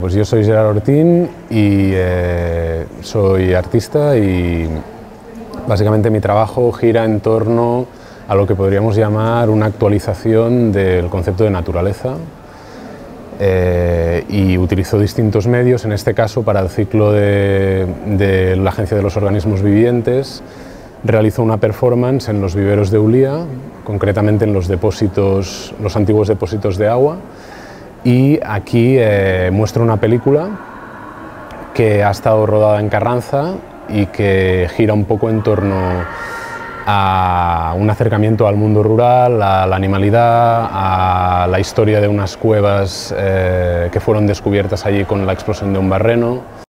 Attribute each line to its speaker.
Speaker 1: Pues yo soy Gerard Ortín y soy artista y básicamente mi trabajo gira en torno a lo que podríamos llamar una actualización del concepto de naturaleza y utilizo distintos medios, en este caso para el ciclo de la Agencia de los Organismos Vivientes. Realizo una performance en los viveros de Ulia, concretamente en los antiguos depósitos de agua, y aquí muestro una película que ha estado rodada en Carranza y que gira un poco en torno a un acercamiento al mundo rural, a la animalidad, a la historia de unas cuevas que fueron descubiertas allí con la explosión de un barreno.